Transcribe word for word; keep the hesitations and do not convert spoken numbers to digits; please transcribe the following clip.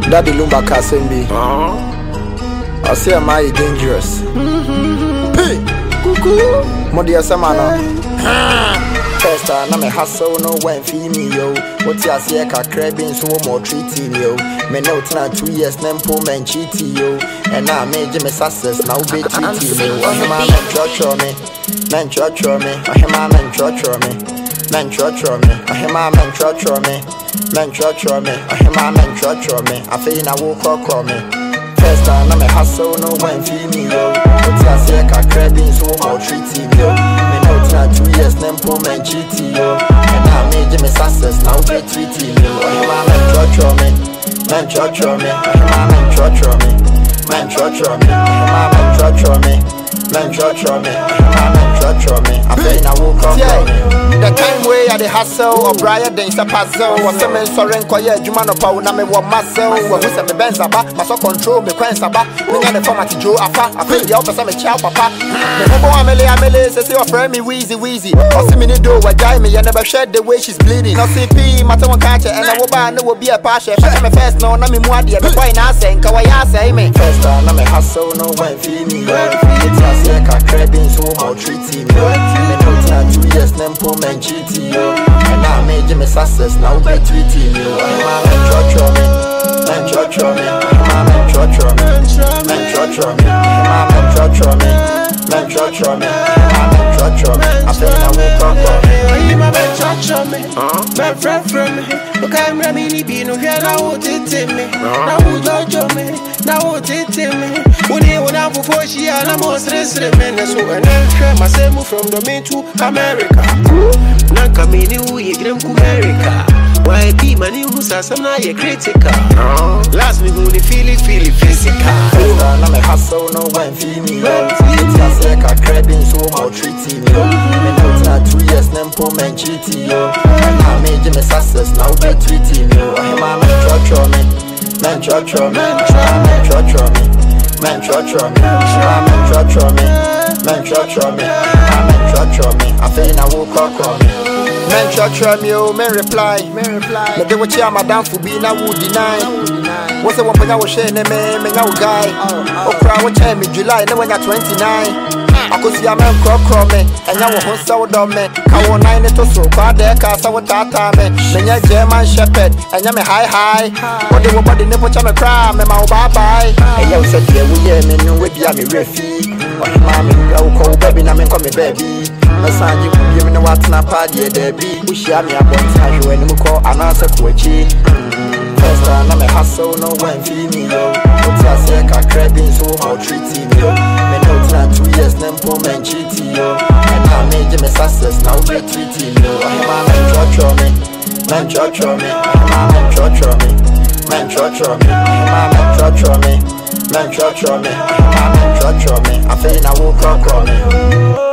Daddy Lumba Kasembi. I say am I dangerous? Hey, Kuuku. Modia Samana. First time I'm a hustle, no one fee me yo. What you say, a crabbing so more treating yo. Me no time two years, nempo man cheating yo. And now made me success, now be treating yo. I'm a man church on me, man church on me. I'm a man church on me, man church on me. I'm a man church on me, man church on me. I'm a man church on me. I feel I walk or me. First time I'm a hustle, no one fee me yo. What you say, a crabbing so more treating yo. Two years, nempo man cheating yo. And now made me success, now be treating yo. I'm a church on me, man church on me. I'm a church on me, man church on me. I'm a church on me, man church on me. I'm a church on me. I feel I woke up on me. The time way I the hustle or Brian Danes a puzzle. Was some sorry quiet, you man of power, me what muscle. Was with some Benz about, my so control, me quench about. Me and the format Joe Afa. I feel the opposite of a child, papa. The Hobo Amelie Amelie says you friend me wheezy wheezy. Or see me do what die me, and never shed the way she's bleeding. No C P, my tongue catcher, and I will buy no will be a passion. If I'm first, no, not me more dear, the boy now saying, Kawaya say me. First time I'm a hustle, no one feel me. It's a sick, a crabbing, so more treating me. Two years, nempo man cheating yo. And now made me success, now be treating you. I'm a man church on me, man church on me. I'm a man church on me, man church on me. I'm a man church on me, man church on me. I'm a man church on me. I feel I woke up on me. I'm a man church on me, man friend from me. Look I'm Ramini being here now what it in me. Now who judge on me, now what it in me. When you went out before she and I'm most resident men. So and then share my same from the main to America. Nakamini we get them to America. Why be money who's a some now critical. Last me go feel it, feel it physical. I'm a hustle, no one feel me. It's a sick, a crabbing, so more treating you. Me no time two years, nempo man cheating you. And I made me success, now be treating you. I'm a man church on me, man church on me, man church on me. Man church on me, man church on me, man church on me, man church on me. I feel I woke up on me. Man church on me, oh, man reply, man reply. But they were cheer madam for being I would deny. What's the one when I was sharing a man, man, our guy? Oh, crowd, what time in July, no one at twenty-nine. I could see a man crock me, and now one sour dog me. I want nine to so quad there, cast our tata me. Then you're German shepherd, and you're high high. What they were body nipple chama cry, me, my bye bye. And you said, yeah, we hear me, no, with the refi. Mammy, no call baby, na me call me baby. My son, you give me no what's not party, there be. We share me up one time when you call an answer to a cheat. First time I'm a hustle, no one feel me, yo. What's a sick, a crabbing, so more treating you. Me no time two years, nempo man cheating you. And I made me success, now be treating you. I'm a man church on me, man church on me. I'm a man church on me, man church on me. I'm a man church on me, man church on me. I'm a man church on me. I feel I woke up on me.